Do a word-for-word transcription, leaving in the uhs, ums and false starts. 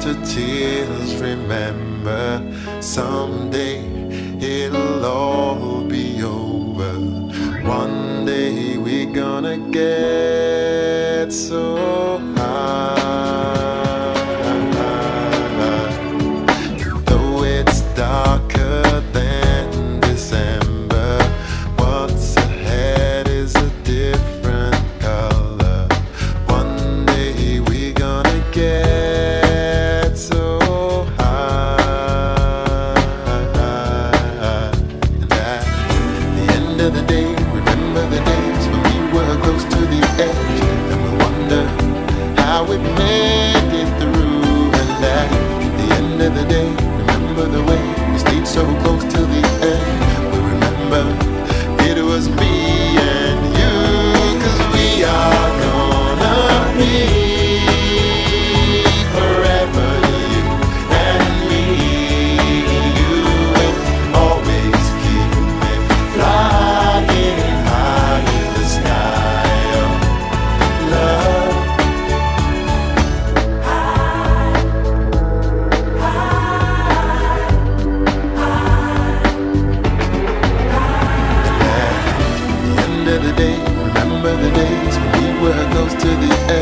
to tears. Remember, someday it'll all be over. One day we're gonna get so high. Though it's darker than December, what's ahead is a different color. One day we're gonna get so high. And at the end of the day, remember the days when we were close to the edge, and we wonder how we made it through. And at the end of the day, remember the way we stayed so close to the end. We remember it was me and you, 'cause we are gonna be forever, you and me. You will always keep me flying high in the sky of love. End of the day, remember the days when we were close to the edge.